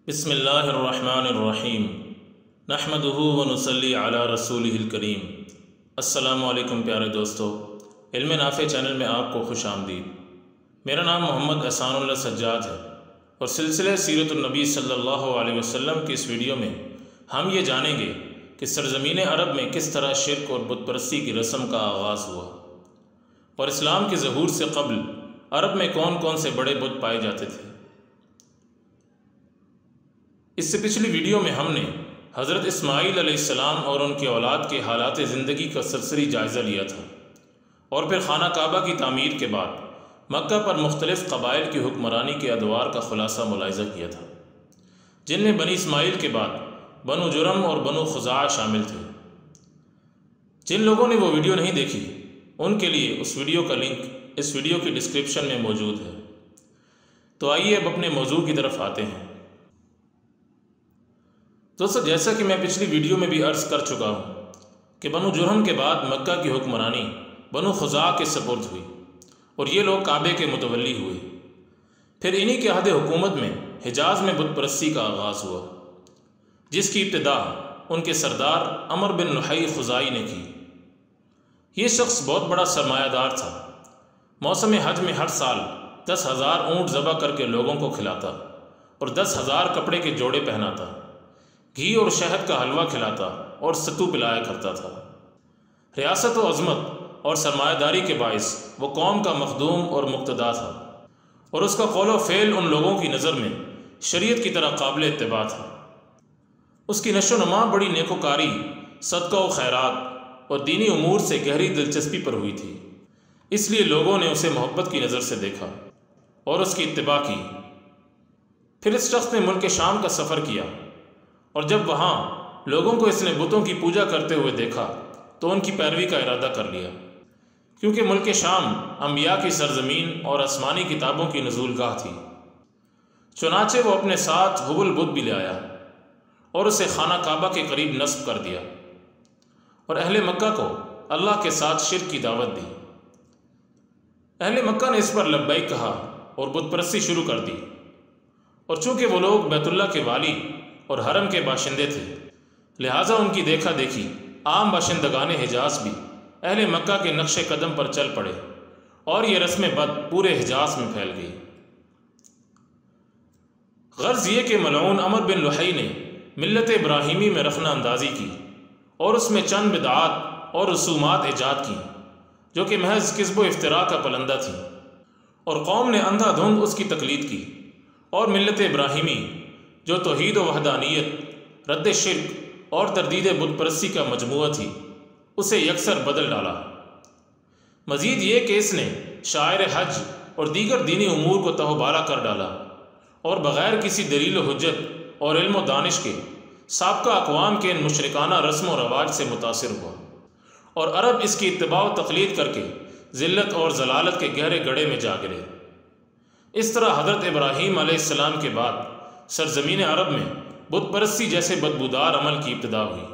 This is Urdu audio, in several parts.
بسم اللہ الرحمن الرحیم نحمدہ ونصلی علی رسولہ الکریم۔ السلام علیکم پیارے دوستو، علم نافع چینل میں آپ کو خوش آمدید۔ میرا نام محمد احسان اللہ سجاد ہے اور سلسلہ سیرت النبی صلی اللہ علیہ وسلم کی اس ویڈیو میں ہم یہ جانیں گے کہ سرزمین عرب میں کس طرح شرک اور بت پرستی کی رسم کا آغاز ہوا اور اسلام کے ظہور سے قبل عرب میں کون کون سے بڑے بت پائے جاتے تھے۔ اس سے پچھلی ویڈیو میں ہم نے حضرت اسماعیل علیہ السلام اور ان کے اولاد کے حالات زندگی کا سرسری جائزہ لیا تھا، اور پھر خانہ کعبہ کی تعمیر کے بعد مکہ پر مختلف قبائل کی حکمرانی کے ادوار کا خلاصہ ملاحظہ کیا تھا، جن میں بنی اسماعیل کے بعد بنو جرم اور بنو خزاعہ شامل تھے۔ جن لوگوں نے وہ ویڈیو نہیں دیکھی ان کے لیے اس ویڈیو کا لنک اس ویڈیو کی ڈسکرپشن میں موجود ہے۔ تو آئیے اب اپنے موضوع کی طرف آتے ہیں۔ دوستو، جیسا کہ میں پچھلی ویڈیو میں بھی عرض کر چکا ہوں کہ بنو جرم کے بعد مکہ کی حکمرانی بنو خزاعہ کے سپرد ہوئی اور یہ لوگ کعبے کے متولی ہوئے۔ پھر انہی کے عہد حکومت میں حجاز میں بت پرستی کا آغاز ہوا، جس کی ابتدا ان کے سردار عمر بن لحی خزاعی نے کی۔ یہ شخص بہت بڑا سرمایہ دار تھا۔ موسم حج میں ہر سال 10,000 اونٹ ذبح کر کے لوگوں کو کھلاتا اور 10,000 کپڑے کے جوڑے پہناتا، گھی اور شہد کا حلوہ کھلاتا اور ستو پلایا کرتا تھا۔ ریاست و عظمت اور سرمایہ داری کے باعث وہ قوم کا مخدوم اور مقتدا تھا، اور اس کا قول و فعل ان لوگوں کی نظر میں شریعت کی طرح قابل اتباع تھا۔ اس کی نشو و نما بڑی نیکوکاری، صدقہ و خیرات اور دینی امور سے گہری دلچسپی پر ہوئی تھی، اس لیے لوگوں نے اسے محبت کی نظر سے دیکھا اور اس کی اتباع کی۔ پھر اس شخص نے ملک شام کا سفر کیا، اور جب وہاں لوگوں کو اس نے بتوں کی پوجا کرتے ہوئے دیکھا تو ان کی پیروی کا ارادہ کر لیا، کیونکہ ملک شام انبیاء کی سرزمین اور آسمانی کتابوں کی نزول گاہ تھی۔ چنانچہ وہ اپنے ساتھ حبل بت بھی لے آیا اور اسے خانہ کعبہ کے قریب نصب کر دیا، اور اہل مکہ کو اللہ کے ساتھ شرک کی دعوت دی۔ اہل مکہ نے اس پر لبیک کہا اور بت پرستی شروع کر دی، اور چونکہ وہ لوگ بیت اللہ کے والی اور حرم کے باشندے تھے، لہٰذا ان کی دیکھا دیکھی عام باشندگان حجاز بھی اہل مکہ کے نقش قدم پر چل پڑے، اور یہ رسم بد پورے حجاز میں پھیل گئی۔ غرض یہ کہ ملعون عمر بن لحی نے ملت ابراہیمی میں رخنہ اندازی کی اور اس میں چند بدعات اور رسومات ایجاد کی جو کہ محض کذب و افتراء کا پلندہ تھی، اور قوم نے اندھا دھند اس کی تقلید کی، اور ملت ابراہیمی جو توحید و وحدانیت، رد شرک اور تردید بت پرستی کا مجموعہ تھی، اسے یکسر بدل ڈالا۔ مزید یہ کہ اس نے شاعر حج اور دیگر دینی امور کو تہوبالا کر ڈالا، اور بغیر کسی دلیل و حجت اور علم و دانش کے سابقہ اقوام کے ان مشرکانہ رسم و رواج سے متاثر ہوا، اور عرب اس کی اتباع و تقلید کر کے ذلت اور ضلالت کے گہرے گڑھے میں جا گرے۔ اس طرح حضرت ابراہیم علیہ السلام کے بعد سرزمین عرب میں بت پرستی جیسے بدبودار عمل کی ابتدا ہوئی۔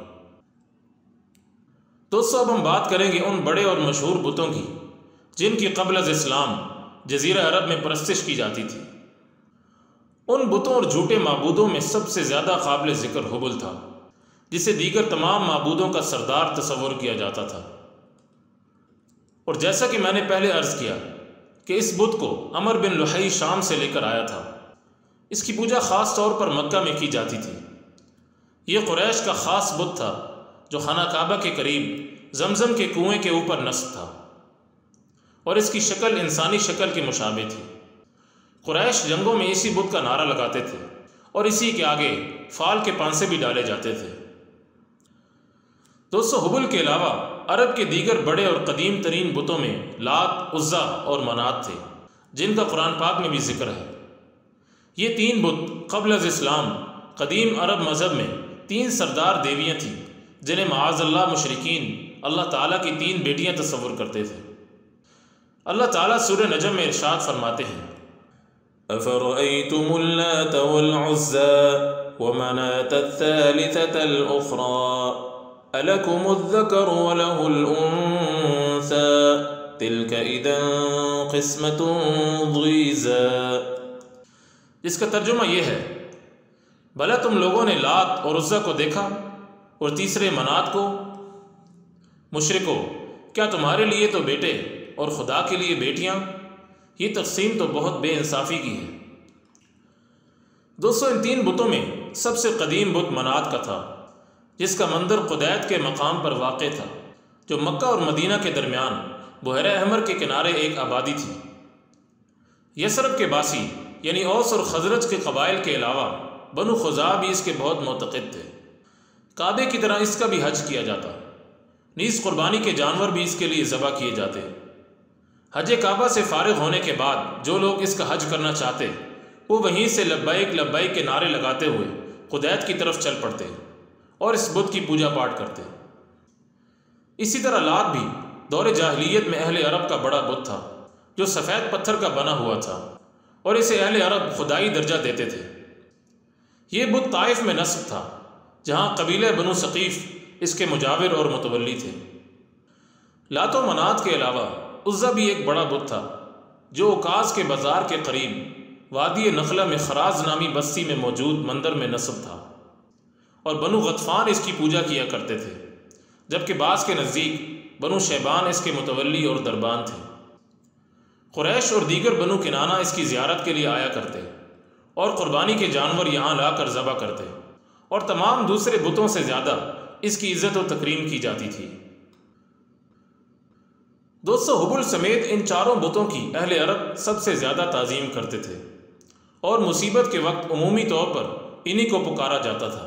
دوستو، اب ہم بات کریں گے ان بڑے اور مشہور بتوں کی جن کی قبل از اسلام جزیرہ عرب میں پرستش کی جاتی تھی۔ ان بتوں اور جھوٹے معبودوں میں سب سے زیادہ قابل ذکر حبل تھا، جسے دیگر تمام معبودوں کا سردار تصور کیا جاتا تھا، اور جیسا کہ میں نے پہلے عرض کیا کہ اس بت کو عمر بن لحی شام سے لے کر آیا تھا۔ اس کی پوجا خاص طور پر مکہ میں کی جاتی تھی۔ یہ قریش کا خاص بت تھا جو خانہ کعبہ کے قریب زمزم کے کنویں کے اوپر نصب تھا، اور اس کی شکل انسانی شکل کے مشابہ تھی۔ قریش جنگوں میں اسی بت کا نعرہ لگاتے تھے، اور اسی کے آگے فال کے پانسے بھی ڈالے جاتے تھے۔ دوستو، حبل کے علاوہ عرب کے دیگر بڑے اور قدیم ترین بتوں میں لات، عزا اور منات تھے، جن کا قرآن پاک میں بھی ذکر ہے۔ یہ تین بت قبل از اسلام قدیم عرب مذہب میں تین سردار دیویاں تھیں، جنہیں معاذ اللہ مشرکین اللہ تعالیٰ کی تین بیٹیاں تصور کرتے تھے۔ اللہ تعالیٰ سورہ نجم میں ارشاد فرماتے ہیں: أَفَرَأَيْتُمُ اللَّاتَ وَالْعُزَّىٰ وَمَنَاةَ الثَّالِثَةَ الْأُخْرَىٰ أَلَكُمُ الذَّكَرُ وَلَهُ الْأُنثَىٰ تِلْكَ إِذًا قِسْمَةٌ ضِیزَىٰ۔ جس کا ترجمہ یہ ہے بھلا تم لوگوں نے لات اور عزا کو دیکھا اور تیسرے منات کو؟ مشرکو، کیا تمہارے لیے تو بیٹے اور خدا کے لیے بیٹیاں؟ یہ تقسیم تو بہت بے انصافی کی ہے۔ دوستو، ان تین بتوں میں سب سے قدیم بت منات کا تھا، جس کا مندر قدیت کے مقام پر واقع تھا، جو مکہ اور مدینہ کے درمیان بحیرہ احمر کے کنارے ایک آبادی تھی۔ یثرب کے باسی یعنی اوس اور خزرج کے قبائل کے علاوہ بنو خزاع بھی اس کے بہت معتقد تھے۔ کعبے کی طرح اس کا بھی حج کیا جاتا، نیز قربانی کے جانور بھی اس کے لیے ذبح کیے جاتے۔ حج کعبہ سے فارغ ہونے کے بعد جو لوگ اس کا حج کرنا چاہتے وہ وہیں سے لبیک لبیک کے نعرے لگاتے ہوئے قدیت کی طرف چل پڑتے اور اس بت کی پوجا پاٹ کرتے۔ اسی طرح لات بھی دور جاہلیت میں اہل عرب کا بڑا بت تھا، جو سفید پتھر کا بنا ہوا تھا، اور اسے اہل عرب خدائی درجہ دیتے تھے۔ یہ بت طائف میں نصب تھا، جہاں قبیلہ بنو ثقیف اس کے مجاور اور متولی تھے۔ لات و منات کے علاوہ عزا بھی ایک بڑا بت تھا، جو اوکاز کے بازار کے قریب وادی نخلہ میں خراز نامی بستی میں موجود مندر میں نصب تھا، اور بنو غطفان اس کی پوجا کیا کرتے تھے، جبکہ بعض کے نزدیک بنو شیبان اس کے متولی اور دربان تھے۔ قریش اور دیگر بنو کنانہ اس کی زیارت کے لیے آیا کرتے اور قربانی کے جانور یہاں لا کر ذبح کرتے، اور تمام دوسرے بتوں سے زیادہ اس کی عزت و تکریم کی جاتی تھی۔ دوستو، حبل سمیت ان چاروں بتوں کی اہل عرب سب سے زیادہ تعظیم کرتے تھے، اور مصیبت کے وقت عمومی طور پر انہی کو پکارا جاتا تھا۔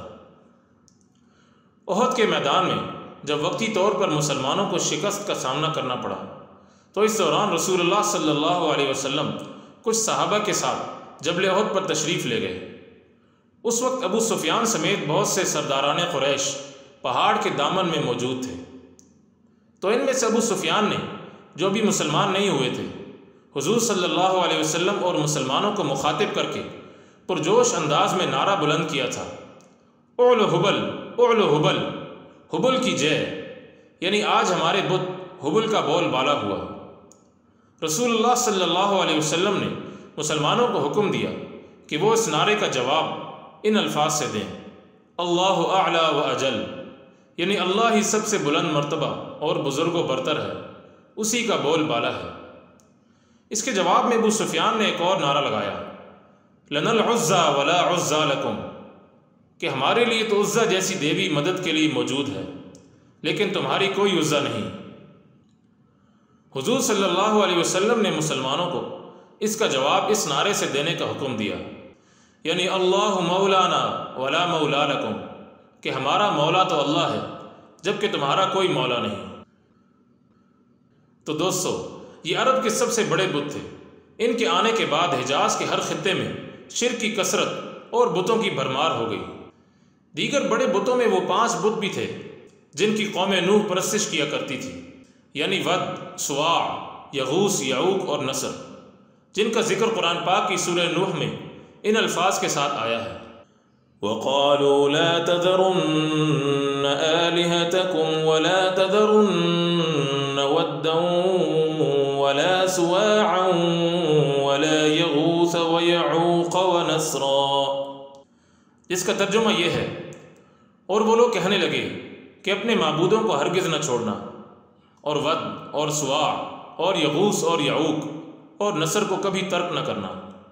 احد کے میدان میں جب وقتی طور پر مسلمانوں کو شکست کا سامنا کرنا پڑا، تو اس دوران رسول اللہ صلی اللہ علیہ وسلم کچھ صحابہ کے ساتھ جبل احد پر تشریف لے گئے۔ اس وقت ابو سفیان سمیت بہت سے سرداران قریش پہاڑ کے دامن میں موجود تھے۔ تو ان میں سے ابو سفیان نے، جو بھی مسلمان نہیں ہوئے تھے، حضور صلی اللہ علیہ وسلم اور مسلمانوں کو مخاطب کر کے پرجوش انداز میں نعرہ بلند کیا تھا، اعلو حبل، اعلو حبل، حبل کی جے، یعنی آج ہمارے بت حبل کا بول بالا ہوا۔ رسول اللہ صلی اللہ علیہ وسلم نے مسلمانوں کو حکم دیا کہ وہ اس نعرے کا جواب ان الفاظ سے دیں، اللہ اعلیٰ و اجل، یعنی اللہ ہی سب سے بلند مرتبہ اور بزرگ و برتر ہے، اسی کا بول بالا ہے۔ اس کے جواب میں ابو سفیان نے ایک اور نعرہ لگایا، لنا العزا ولا عزا لکم، کہ ہمارے لیے تو عزا جیسی دیوی مدد کے لیے موجود ہے، لیکن تمہاری کوئی عزا نہیں۔ حضور صلی اللہ علیہ وسلم نے مسلمانوں کو اس کا جواب اس نعرے سے دینے کا حکم دیا، یعنی اللہ مولانا ولا مولا لکم، کہ ہمارا مولا تو اللہ ہے، جبکہ تمہارا کوئی مولا نہیں۔ تو دوستو، یہ عرب کے سب سے بڑے بت تھے۔ ان کے آنے کے بعد حجاز کے ہر خطے میں شرک کی کثرت اور بتوں کی بھرمار ہو گئی۔ دیگر بڑے بتوں میں وہ 5 بت بھی تھے جن کی قوم نوح پرستش کیا کرتی تھی، یعنی ود، سواع، یغوث، یعوق اور نصر، جن کا ذکر قرآن پاک کی سورہ نوح میں ان الفاظ کے ساتھ آیا ہے، وَقَالُوا لَا تَذَرُنَّ آلِهَتَكُمْ وَلَا تَذَرُنَّ وَدًّا وَلَا سُوَاعًا وَلَا يَغُوثَ وَيَعُوقَ وَنَسْرًا، جس کا ترجمہ یہ ہے، اور وہ لوگ کہنے لگے کہ اپنے معبودوں کو ہرگز نہ چھوڑنا، اور ود اور سواع اور یغوث اور یعوق اور نصر کو کبھی ترک نہ کرنا۔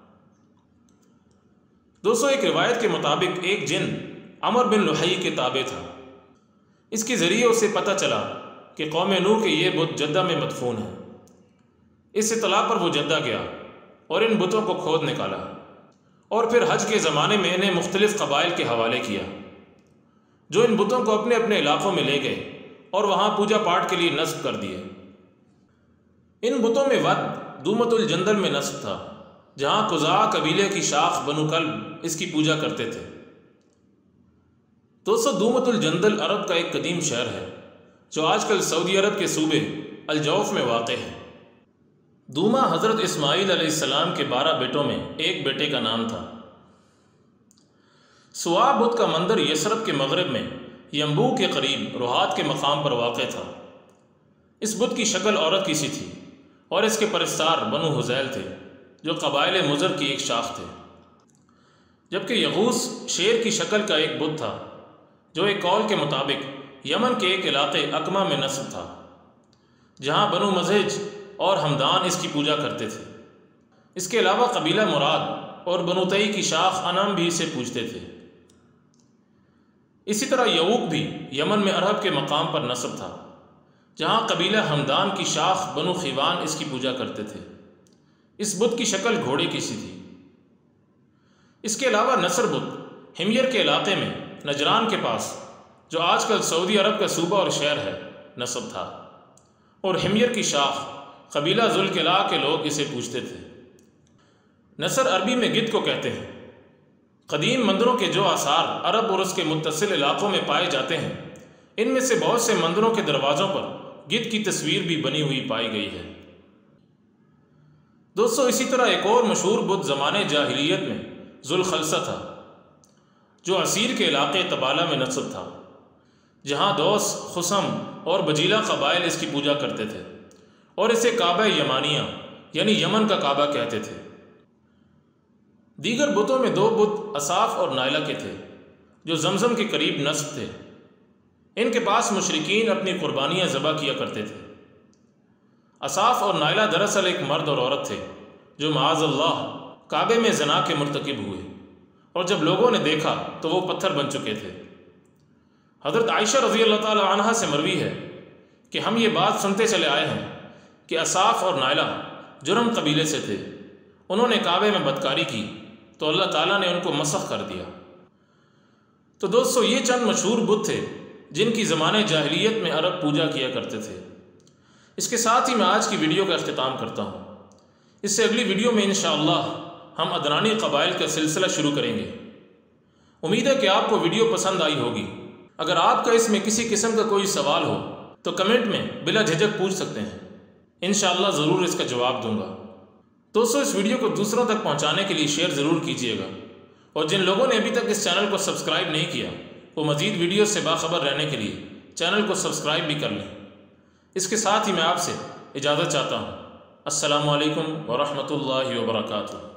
دوستو، ایک روایت کے مطابق ایک جن عمر بن لحی کے تابع تھا۔ اس کے ذریعے اسے پتہ چلا کہ قوم نوح کے یہ بت جدہ میں مدفون ہے۔ اس اطلاع پر وہ جدہ گیا اور ان بتوں کو کھود نکالا، اور پھر حج کے زمانے میں انہیں مختلف قبائل کے حوالے کیا، جو ان بتوں کو اپنے اپنے علاقوں میں لے گئے اور وہاں پوجا پاٹ کے لیے نصب کر دیے۔ ان بتوں میں ود دومت الجندل میں نصب تھا، جہاں قزاع قبیلے کی شاخ بنو کلب اس کی پوجا کرتے تھے۔ دوستو، دومت الجندل عرب کا ایک قدیم شہر ہے، جو آج کل سعودی عرب کے صوبے الجوف میں واقع ہے۔ دوما حضرت اسماعیل علیہ السلام کے 12 بیٹوں میں ایک بیٹے کا نام تھا۔ سواع بت کا مندر یثرب کے مغرب میں ینبوع کے قریب روحات کے مقام پر واقع تھا۔ اس بت کی شکل عورت کی سی تھی، اور اس کے پرستار بنو حذیل تھے، جو قبائل مضر کی ایک شاخ تھے۔ جبکہ یغوث شیر کی شکل کا ایک بت تھا جو ایک قول کے مطابق یمن کے ایک علاقے اکما میں نصب تھا، جہاں بنو مزہج اور ہمدان اس کی پوجا کرتے تھے۔ اس کے علاوہ قبیلہ مراد اور بنو تئی کی شاخ انم بھی اسے پوجتے تھے۔ اسی طرح یعوق بھی یمن میں ارہب کے مقام پر نصب تھا، جہاں قبیلہ ہمدان کی شاخ بنو خیوان اس کی پوجا کرتے تھے۔ اس بت کی شکل گھوڑے کی سی تھی۔ اس کے علاوہ نصر بت حمیر کے علاقے میں نجران کے پاس، جو آج کل سعودی عرب کا صوبہ اور شہر ہے، نصب تھا، اور حمیر کی شاخ قبیلہ ذوالقلاع کے لوگ اسے پوجتے تھے۔ نصر عربی میں گد کو کہتے ہیں۔ قدیم مندروں کے جو آثار عرب اور اس کے متصل علاقوں میں پائے جاتے ہیں، ان میں سے بہت سے مندروں کے دروازوں پر گد کی تصویر بھی بنی ہوئی پائی گئی ہے۔ دوستو، اسی طرح ایک اور مشہور بت زمانے جاہلیت میں ذوالخلصہ تھا، جو عسیر کے علاقے تبالہ میں نصب تھا، جہاں دوس، خسم اور بجیلہ قبائل اس کی پوجا کرتے تھے اور اسے کعبہ یمانیہ یعنی یمن کا کعبہ کہتے تھے۔ دیگر بتوں میں دو بت اصاف اور نائلہ کے تھے، جو زمزم کے قریب نصب تھے۔ ان کے پاس مشرکین اپنی قربانیاں ذبح کیا کرتے تھے۔ اصاف اور نائلہ دراصل ایک مرد اور عورت تھے جو معاذ اللہ کعبے میں زنا کے مرتکب ہوئے، اور جب لوگوں نے دیکھا تو وہ پتھر بن چکے تھے۔ حضرت عائشہ رضی اللہ تعالی عنہا سے مروی ہے کہ ہم یہ بات سنتے چلے آئے ہیں کہ اصاف اور نائلہ جرم قبیلے سے تھے، انہوں نے کعبے میں بدکاری کی تو اللہ تعالیٰ نے ان کو مسخ کر دیا۔ تو دوستو، یہ چند مشہور بت تھے جن کی زمانے جاہلیت میں عرب پوجا کیا کرتے تھے۔ اس کے ساتھ ہی میں آج کی ویڈیو کا اختتام کرتا ہوں۔ اس سے اگلی ویڈیو میں انشاءاللہ ہم ادنانی قبائل کا سلسلہ شروع کریں گے۔ امید ہے کہ آپ کو ویڈیو پسند آئی ہوگی۔ اگر آپ کا اس میں کسی قسم کا کوئی سوال ہو تو کمنٹ میں بلا جھجک پوچھ سکتے ہیں، انشاءاللہ ضرور اس کا جواب دوں گا۔ دوستو، اس ویڈیو کو دوسروں تک پہنچانے کے لیے شیئر ضرور کیجیے گا، اور جن لوگوں نے ابھی تک اس چینل کو سبسکرائب نہیں کیا وہ مزید ویڈیو سے باخبر رہنے کے لیے چینل کو سبسکرائب بھی کر لیں۔ اس کے ساتھ ہی میں آپ سے اجازت چاہتا ہوں۔ السلام علیکم ورحمۃ اللہ وبرکاتہ۔